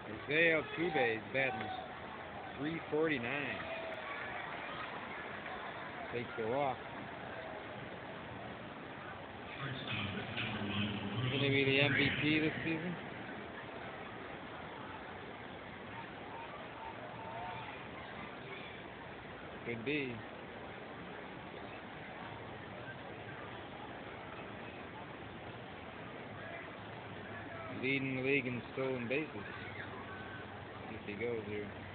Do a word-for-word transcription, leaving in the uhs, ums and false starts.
Jose Altuve is batting three forty-nine. Takes a walk. Going to be the M V P this season? Could be. Leading the league in stolen bases. If he goes here.